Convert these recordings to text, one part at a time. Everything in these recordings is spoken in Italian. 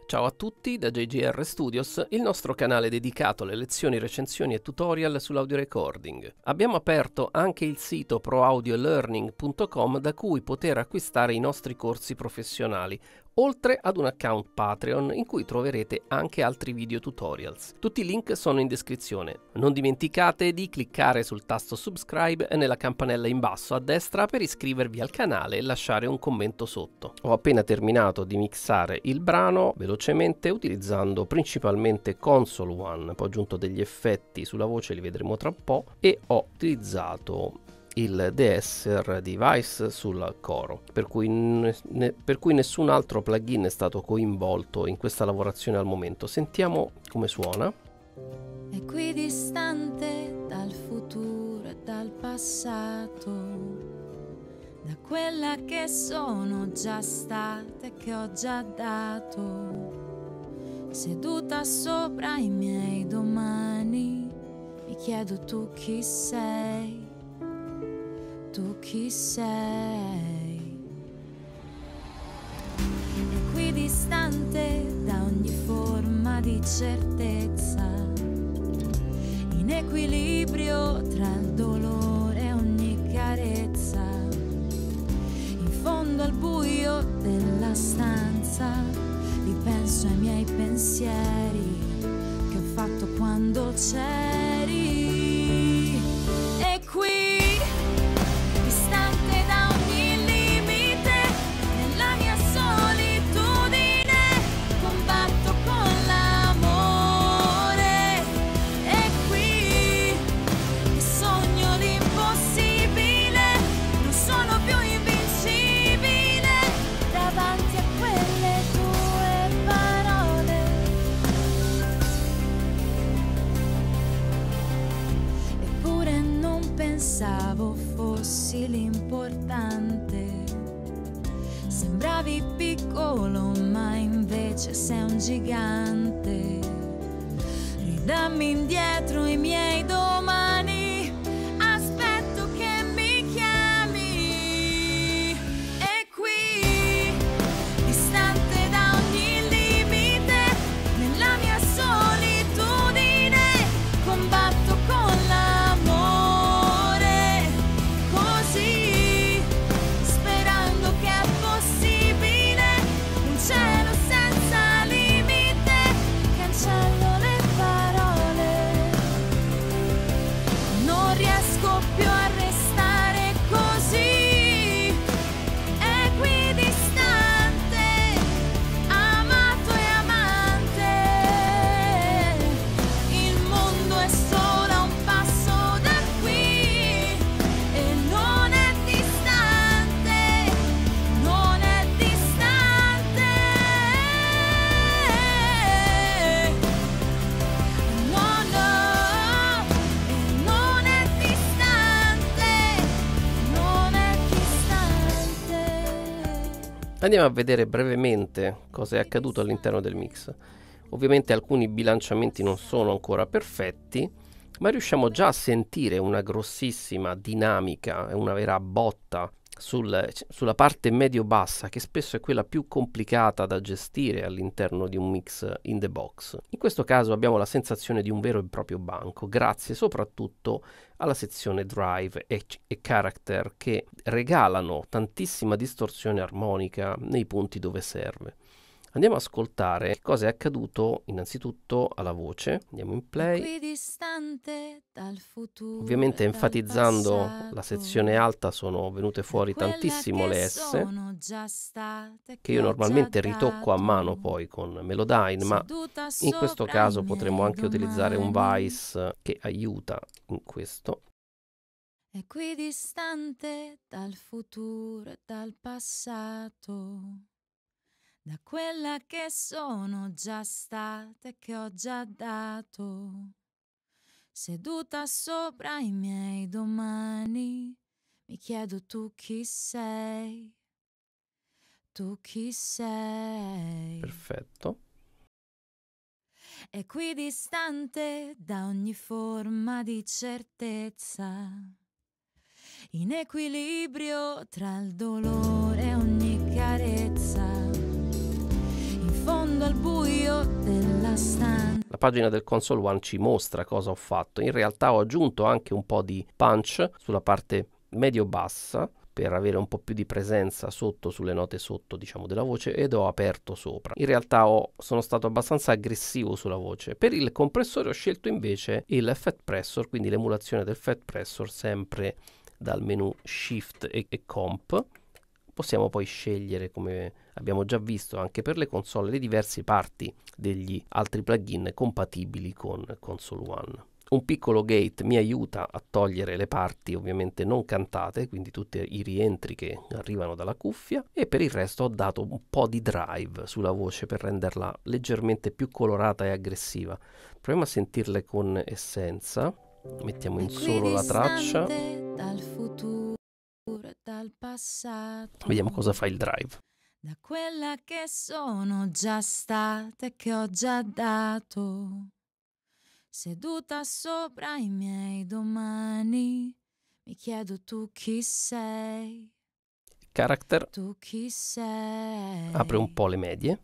Ciao a tutti da JGR Studios, il nostro canale dedicato alle lezioni, recensioni e tutorial sull'audio recording. Abbiamo aperto anche il sito proaudiolearning.com da cui poter acquistare i nostri corsi professionali, oltre ad un account Patreon in cui troverete anche altri video tutorials. Tutti i link sono in descrizione. Non dimenticate di cliccare sul tasto subscribe e nella campanella in basso a destra per iscrivervi al canale e lasciare un commento sotto. Ho appena terminato di mixare il brano velocemente utilizzando principalmente Console One, poi ho aggiunto degli effetti sulla voce, li vedremo tra un po', e ho utilizzato il de-esser device sul coro, per cui nessun altro plugin è stato coinvolto in questa lavorazione al momento. Sentiamo come suona. Equidistante dal futuro e dal passato, da quella che sono già stata e che ho già dato, seduta sopra i miei domani, mi chiedo tu chi sei. Tu chi sei? Equidistante da ogni forma di certezza, in equilibrio tra il dolore e ogni carezza, in fondo al buio della stanza, ripenso ai miei pensieri che ho fatto quando c'eri. E qui pensavo fossi l'importante, sembravi piccolo ma invece sei un gigante. Ridammi indietro i miei domani, aspetto che mi chiami. E qui, distante da ogni limite, nella mia solitudine, combatto con Andiamo a vedere brevemente cosa è accaduto all'interno del mix. Ovviamente alcuni bilanciamenti non sono ancora perfetti, ma riusciamo già a sentire una grossissima dinamica e una vera botta sulla parte medio-bassa, che spesso è quella più complicata da gestire all'interno di un mix in the box. In questo caso abbiamo la sensazione di un vero e proprio banco, grazie soprattutto alla sezione drive e character, che regalano tantissima distorsione armonica nei punti dove serve. Andiamo ad ascoltare cosa è accaduto innanzitutto alla voce. Andiamo in play. Ovviamente enfatizzando la sezione alta sono venute fuori tantissimo le S, che io normalmente ritocco a mano poi con Melodyne, ma in questo caso potremmo anche utilizzare un Vice che aiuta in questo. Equidistante dal futuro e dal passato, da quella che sono già stata e che ho già dato, seduta sopra i miei domani, mi chiedo tu chi sei, tu chi sei. Perfetto. Equidistante da ogni forma di certezza, in equilibrio tra il dolore e ogni carezza, in fondo fondo al buio della stanza. La pagina del Console One ci mostra cosa ho fatto. In realtà ho aggiunto anche un po' di punch sulla parte medio-bassa per avere un po' più di presenza sotto, sulle note sotto, diciamo, della voce, ed ho aperto sopra. In realtà sono stato abbastanza aggressivo sulla voce. Per il compressore ho scelto invece il Fat Pressor, quindi l'emulazione del Fat Pressor sempre dal menu Shift e Comp. Possiamo poi scegliere, come abbiamo già visto anche per le console, le diverse parti degli altri plugin compatibili con Console One. Un piccolo gate mi aiuta a togliere le parti ovviamente non cantate, quindi tutti i rientri che arrivano dalla cuffia, e per il resto ho dato un po' di drive sulla voce per renderla leggermente più colorata e aggressiva. Proviamo a sentirle con Essenza, mettiamo in solo la traccia, dal futuro e dal passato, vediamo cosa fa il drive. da quella che sono già stata e che ho già dato. Seduta sopra i miei domani, mi chiedo tu chi sei, Character tu chi sei. apre un po' le medie.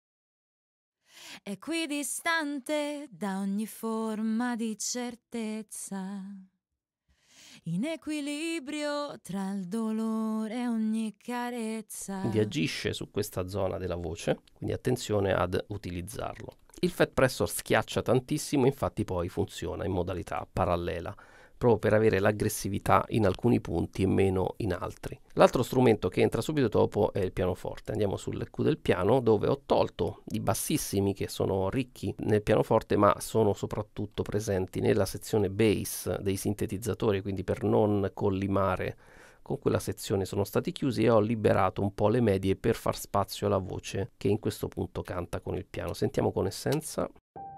Equidistante da ogni forma di certezza, in equilibrio tra il dolore e ogni carezza. Quindi agisce su questa zona della voce, quindi attenzione ad utilizzarlo. Il Fat Pressor schiaccia tantissimo, infatti poi funziona in modalità parallela, proprio per avere l'aggressività in alcuni punti e meno in altri. L'altro strumento che entra subito dopo è il pianoforte. Andiamo sull'EQ del piano, dove ho tolto i bassissimi che sono ricchi nel pianoforte, ma sono soprattutto presenti nella sezione bass dei sintetizzatori, quindi per non collimare con quella sezione sono stati chiusi, e ho liberato un po' le medie per far spazio alla voce che in questo punto canta con il piano. Sentiamo con Essenza.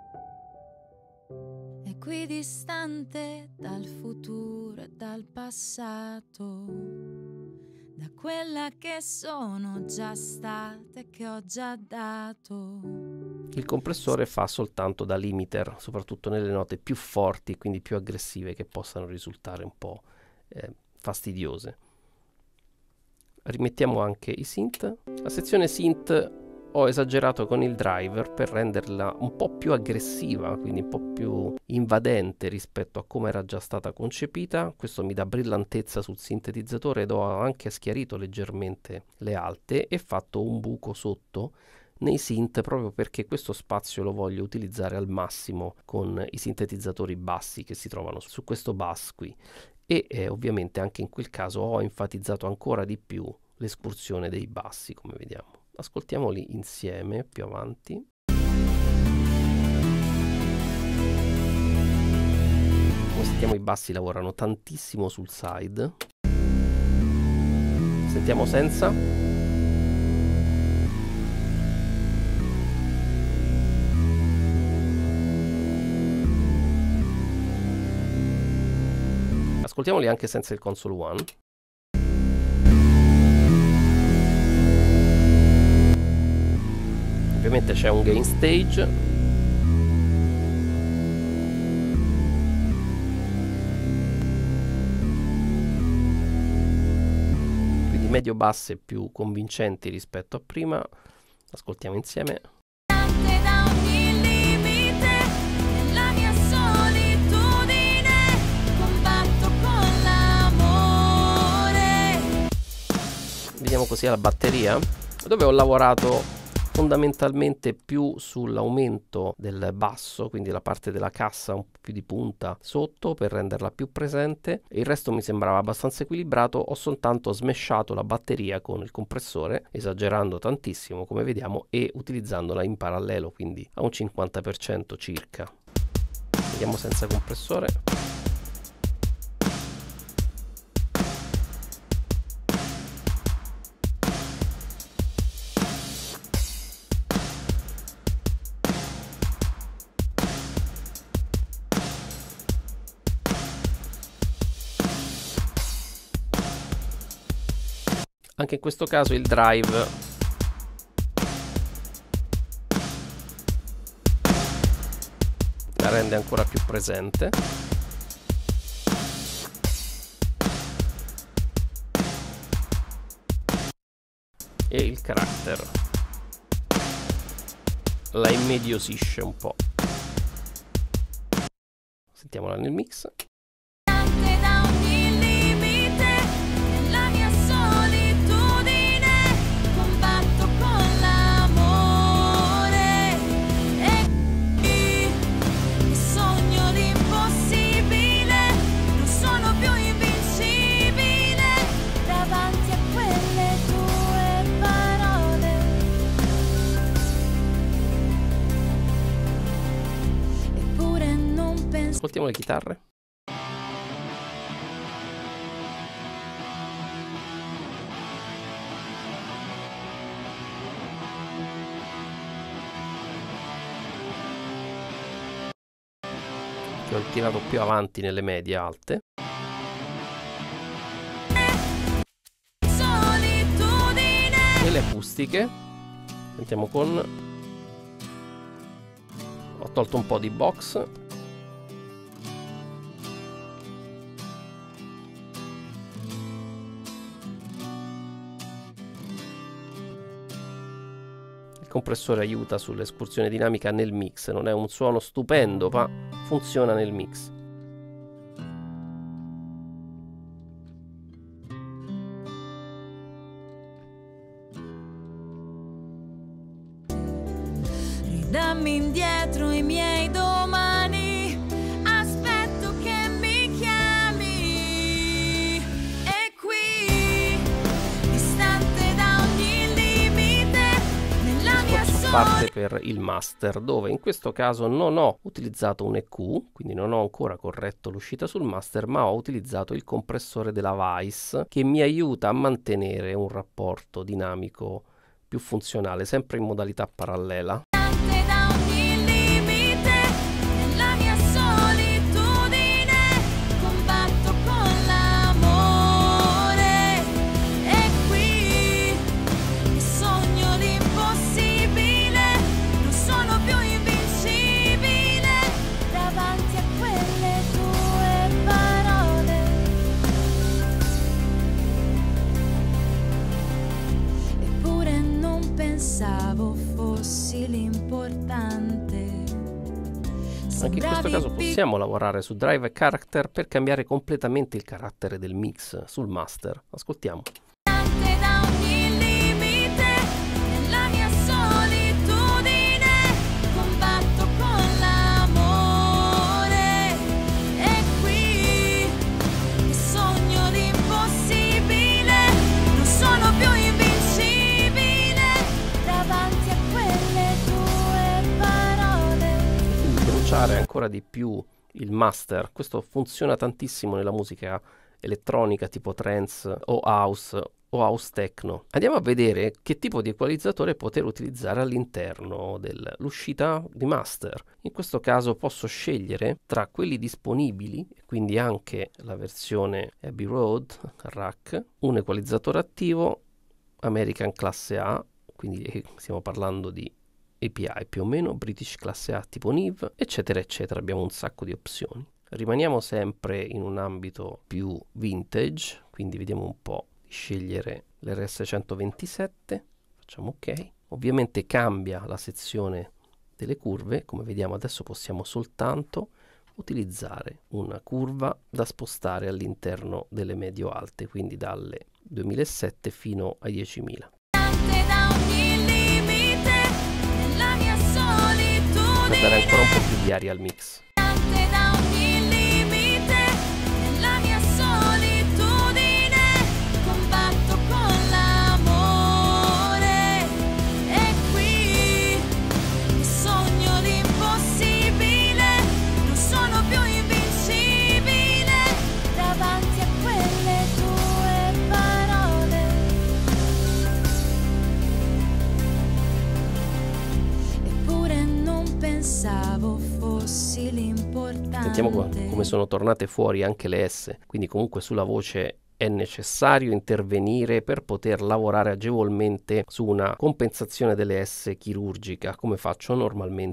Equidistante dal futuro e dal passato, da quella che sono già stata e che ho già dato. Il compressore fa soltanto da limiter, soprattutto nelle note più forti, quindi più aggressive, che possano risultare un po' fastidiose. Rimettiamo anche i synth. La sezione synth ho esagerato con il driver per renderla un po' più aggressiva, quindi un po' più invadente rispetto a come era già stata concepita. Questo mi dà brillantezza sul sintetizzatore, ed ho anche schiarito leggermente le alte e fatto un buco sotto nei synth, proprio perché questo spazio lo voglio utilizzare al massimo con i sintetizzatori bassi che si trovano su questo bus qui. E ovviamente anche in quel caso ho enfatizzato ancora di più l'escursione dei bassi, come vediamo. Ascoltiamoli insieme più avanti. Come sentiamo, i bassi lavorano tantissimo sul side. Sentiamo senza. Ascoltiamoli anche senza il Console One. Ovviamente c'è un gain stage. Quindi medio basse più convincenti rispetto a prima. Ascoltiamo insieme. Vediamo così la batteria, dove ho lavorato fondamentalmente più sull'aumento del basso, quindi la parte della cassa un po' più di punta sotto per renderla più presente. Il resto mi sembrava abbastanza equilibrato. Ho soltanto smashato la batteria con il compressore, esagerando tantissimo come vediamo, e utilizzandola in parallelo, quindi a un 50% circa. Vediamo senza compressore. Anche in questo caso il drive la rende ancora più presente. E il character la immediosisce un po'. Sentiamola nel mix. Ascoltiamo le chitarre. Che ho tirato più avanti nelle medie alte. E le acustiche. Sentiamo con... Ho tolto un po' di box. Il compressore aiuta sull'escursione dinamica nel mix, non è un suono stupendo, ma funziona nel mix. Ridammi indietro i miei domani, aspetto che mi chiami, e qui, distante da ogni limite, nella mia Parte per il master, dove in questo caso non ho utilizzato un EQ, quindi non ho ancora corretto l'uscita sul master, ma ho utilizzato il compressore della Vice, che mi aiuta a mantenere un rapporto dinamico più funzionale, sempre in modalità parallela. Anche in questo caso possiamo lavorare su drive e character per cambiare completamente il carattere del mix sul master. Ascoltiamo. Ancora di più il master, questo funziona tantissimo nella musica elettronica tipo trance o house techno. Andiamo a vedere che tipo di equalizzatore poter utilizzare all'interno dell'uscita di master. In questo caso posso scegliere tra quelli disponibili, quindi anche la versione Abbey Road rack, un equalizzatore attivo American classe A, quindi stiamo parlando di API più o meno, British classe A tipo NIV, eccetera eccetera. Abbiamo un sacco di opzioni. Rimaniamo sempre in un ambito più vintage, quindi vediamo un po' di scegliere l'RS127, facciamo ok. Ovviamente cambia la sezione delle curve, come vediamo adesso possiamo soltanto utilizzare una curva da spostare all'interno delle medio-alte, quindi dalle 2007 fino ai 10.000. Per dare ancora un po' più di aria al mix. Sentiamo come sono tornate fuori anche le S, quindi comunque sulla voce è necessario intervenire per poter lavorare agevolmente su una compensazione delle S chirurgica, come faccio normalmente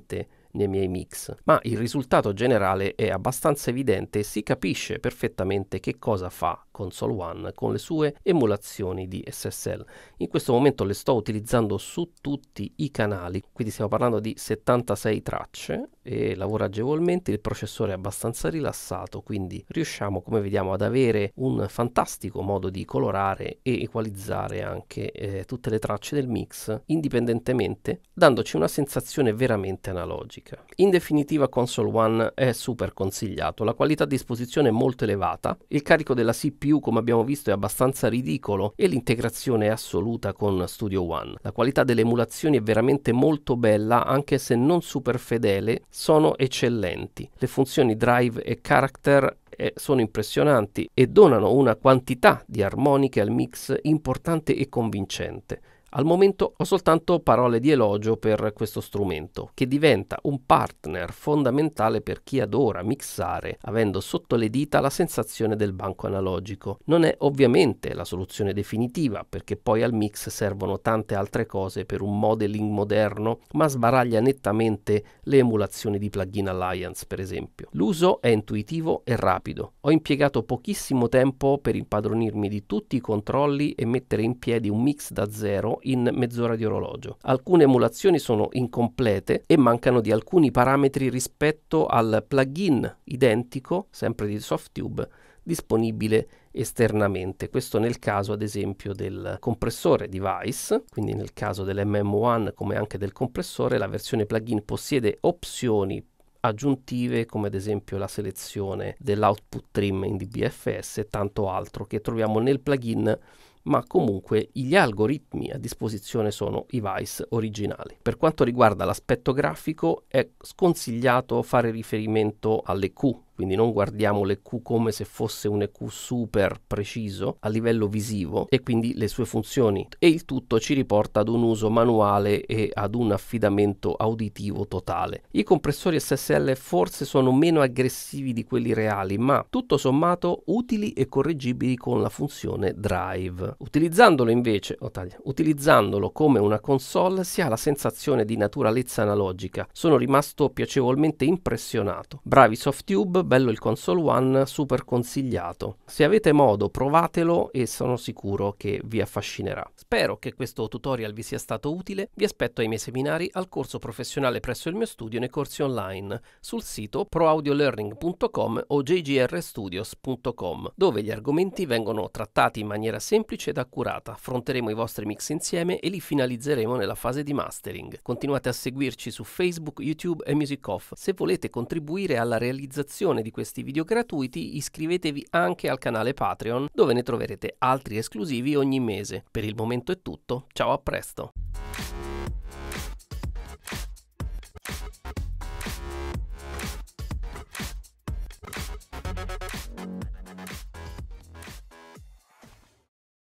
nei miei mix, ma il risultato generale è abbastanza evidente e si capisce perfettamente che cosa fa Console One con le sue emulazioni di SSL. In questo momento le sto utilizzando su tutti i canali, quindi stiamo parlando di 76 tracce e lavora agevolmente, il processore è abbastanza rilassato, quindi riusciamo, come vediamo, ad avere un fantastico modo di colorare e equalizzare anche tutte le tracce del mix indipendentemente, dandoci una sensazione veramente analogica. In definitiva Console One è super consigliato, la qualità di esposizione è molto elevata, il carico della CPU come abbiamo visto è abbastanza ridicolo e l'integrazione è assoluta con Studio One. La qualità delle emulazioni è veramente molto bella, anche se non super fedele, sono eccellenti. Le funzioni Drive e Character sono impressionanti e donano una quantità di armoniche al mix importante e convincente. Al momento ho soltanto parole di elogio per questo strumento, che diventa un partner fondamentale per chi adora mixare, avendo sotto le dita la sensazione del banco analogico. Non è ovviamente la soluzione definitiva, perché poi al mix servono tante altre cose per un modeling moderno, ma sbaraglia nettamente le emulazioni di Plugin Alliance, per esempio. L'uso è intuitivo e rapido. Ho impiegato pochissimo tempo per impadronirmi di tutti i controlli e mettere in piedi un mix da zero in mezz'ora di orologio. Alcune emulazioni sono incomplete e mancano di alcuni parametri rispetto al plugin identico, sempre di Softube, disponibile esternamente. Questo nel caso ad esempio del compressore device, quindi nel caso dell'MM1 come anche del compressore, la versione plugin possiede opzioni aggiuntive come ad esempio la selezione dell'output trim in dBFS e tanto altro che troviamo nel plugin, ma comunque gli algoritmi a disposizione sono i Vice originali. Per quanto riguarda l'aspetto grafico è sconsigliato fare riferimento alle Q, quindi non guardiamo l'EQ come se fosse un EQ super preciso a livello visivo e quindi le sue funzioni, e il tutto ci riporta ad un uso manuale e ad un affidamento auditivo totale. I compressori SSL forse sono meno aggressivi di quelli reali, ma tutto sommato utili e correggibili con la funzione Drive. Utilizzandolo invece, utilizzandolo come una console, si ha la sensazione di naturalezza analogica. Sono rimasto piacevolmente impressionato. Bravi Softube, bello il Console One, super consigliato. Se avete modo provatelo e sono sicuro che vi affascinerà. Spero che questo tutorial vi sia stato utile. Vi aspetto ai miei seminari, al corso professionale presso il mio studio e nei corsi online sul sito proaudiolearning.com o jgrstudios.com, dove gli argomenti vengono trattati in maniera semplice ed accurata. Affronteremo i vostri mix insieme e li finalizzeremo nella fase di mastering. Continuate a seguirci su Facebook, YouTube e Music Off. Se volete contribuire alla realizzazione di questi video gratuiti, iscrivetevi anche al canale Patreon, dove ne troverete altri esclusivi ogni mese. Per il momento è tutto, ciao, a presto!